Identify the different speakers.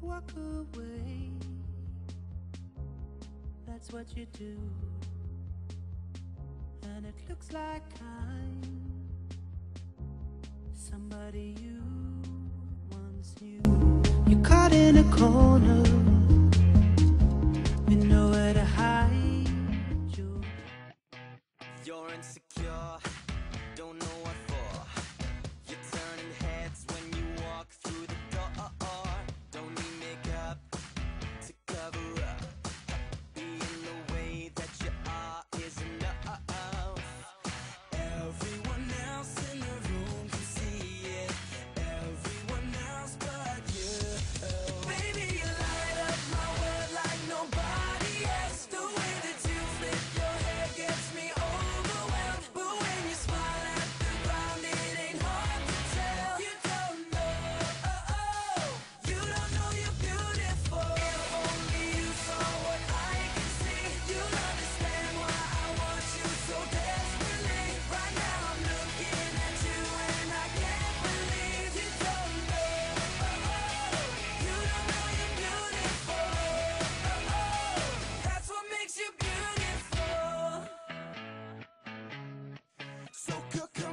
Speaker 1: walk away. That's what you do, and it looks like I'm somebody you once knew. You're caught in a corner with nowhere to hide.
Speaker 2: You're insecure, don't know what for. You're turning heads when you walk through the door. Don't need makeup to cover up. Being the way that you are is enough. Everyone else in the room can see it. Everyone else but you. Baby, you light up my world like nobody else. The way that you flip your hair gets me overwhelmed. But when you smile at the ground, it ain't hard to tell. You don't know, you don't know you're beautiful. If only you saw what I can see, you'll understand why I want you so desperately. Right now I'm looking at you and I can't believe you don't know, you don't know you're beautiful. That's what makes you beautiful. So come